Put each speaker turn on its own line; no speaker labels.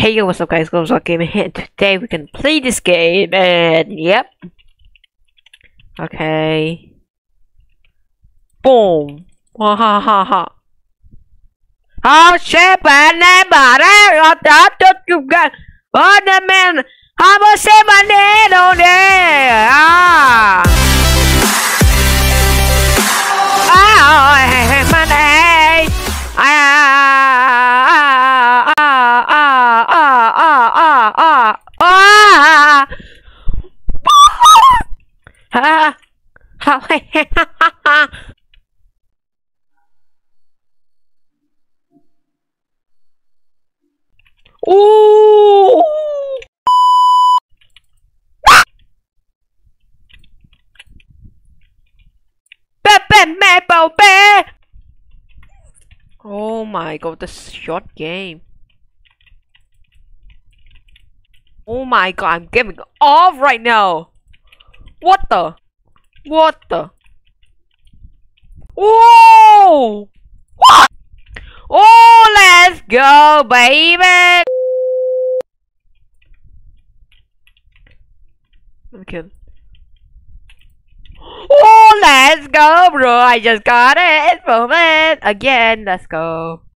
Hey yo, what's up guys, Roblox Gaming here. Today we can play this game and yep. Okay. Boom. Ha ha ha ha. Sẽ bạn em bảo đấy, đã cho chúng ta. Nên men, sẽ bạn đi đâu đi. Man ơi. Ooh. Oh my god, this short game. Oh my god, I'm getting off right now. What the? What the? Whoa! What? Oh, let's go, baby! Okay. Oh, let's go, bro! I just got it from it again. Let's go.